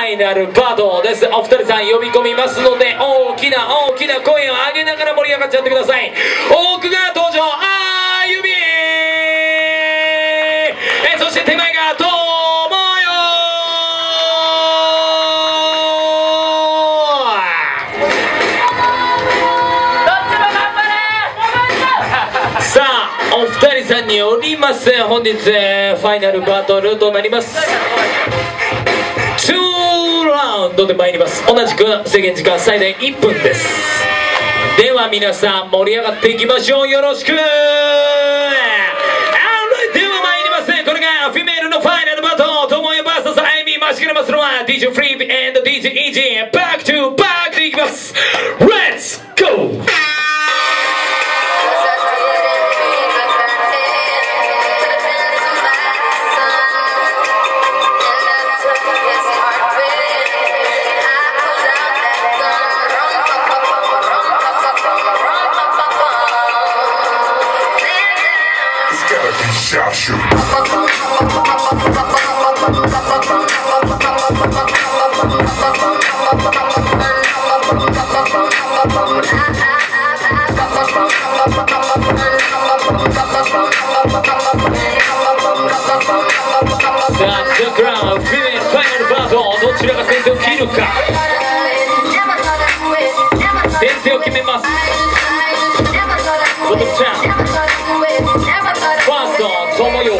イナルパートです。お二人さん呼び込みますので、大きな声を上げながら盛り上がっちゃってください。奥が登場、あゆみそして手前がともよさあ、お二人さんによります。本日ファイナルバトルとなります。2ラウンドで参ります。同じく制限時間最大1分です。では皆さん盛り上がっていきましょう。よろしく。では参ります。これがフィメールのファイナルバトル、ともよ VS あゆみ。待ちくれますのは DJ フリー and DJ イージー。バックトゥバックでいきます。 Let's go。どちらが先手を切るか。先手を決めます。ボトムちゃん、ファーストともよ。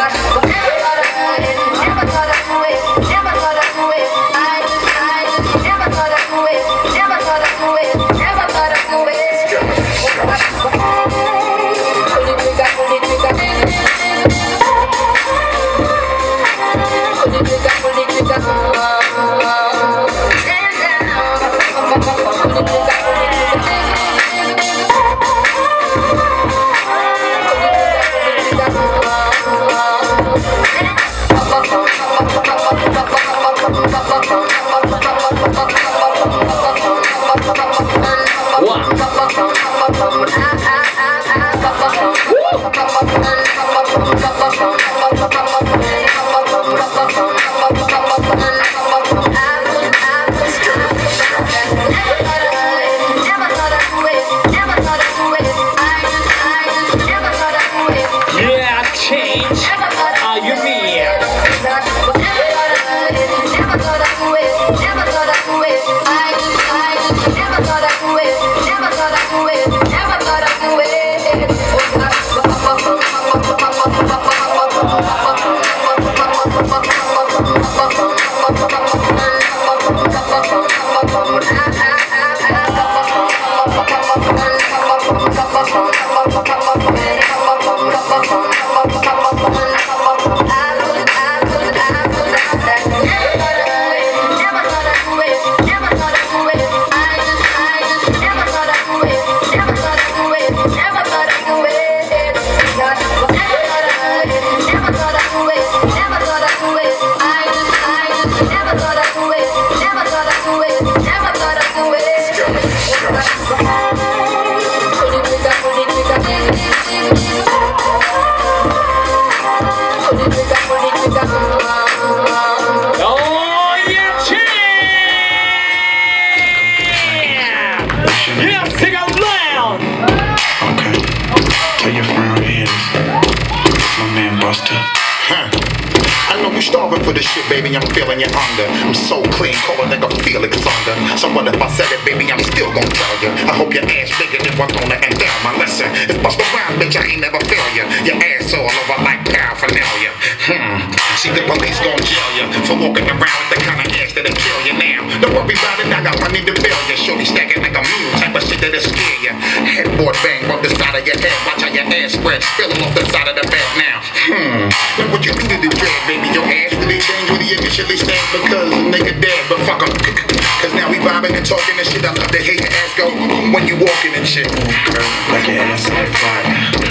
For this shit, baby, I'm feeling you under. I'm so clean, cold like a Felix under. So what if I said it, baby, I'm still gon' tell you. I hope your ass bigger than what's gonna end down my lesson. It's bust around, bitch, I ain't never fail you. Your ass all over like paraphernalia. See, the police gon' jail you for walking around with the kind of ass that'll kill you now. Don't worry about it, I got money to bill you. Shorty stacking like a mule, type of shit that'll scare you. Headboard bang on the side of your head. Watch how your ass spread, spilling off the side of the bed now. Look what you do to the dread, baby. Your ass really changed when he initially stand because a nigga dead, but fuck him. Cause now we vibing and talking and shit. I love to hear your ass go when you walking and shit. Girl, like your ass on fire.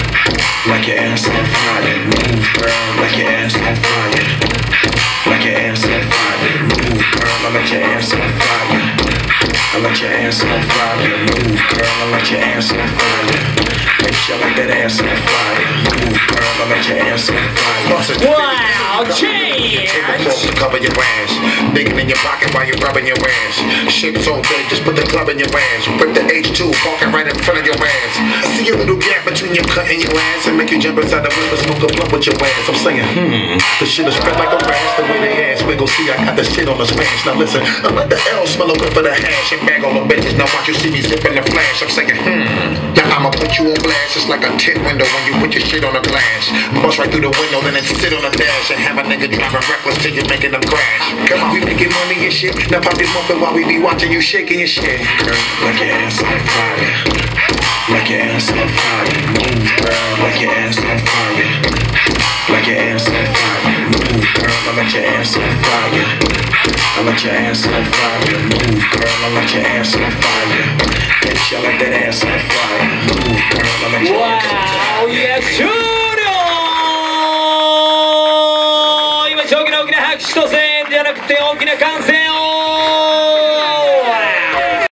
Like your ass on fire. Move, girl, like your ass on fire. Like your ass on fire. Move, girl, I like your ass on fire. I like your ass on fire. Move, girl, I like your ass on fire. Make sure I like that ass on fire. Move, girl, I I like your ass on fire. Wow, change. To cover your ass, digging in your pocket while you're rubbing your ass. Shit so big, just put the club in your ass. Rip the H2, walking right in front of your ass. I see a little gap between your cut and your ass, and make you jump inside the whip and smoke a blunt with your ass. I'm saying, the shit is spread like a rash. The way they ass wiggle, see I got the shit on the smash. Now listen, I let the L smell a whip for the hash and bag all the bitches. Now watch you see me zipping the flash. I'm saying, now I'ma put you on blast. It's like a tip window when you put your shit on the glass. Bust right through the window, then sit on the dash and have a nigga driving reckless till you're making them crash. Come on, we making money and shit. Now pop this muffin while we be watching you shaking your shit. Girl, like your ass on fire. Like your ass on fire. Move, girl, like your ass on fire. Like your ass on fire. Move, girl, I like your ass on fire. I like your ass on fire. Move, girl, I like your ass on fire. Bitch, I like that ass on fire. Move, girl, I like your ass on fire. Wow, yes, 終了。今大きな大きな拍手と声援じゃなくて大きな歓声を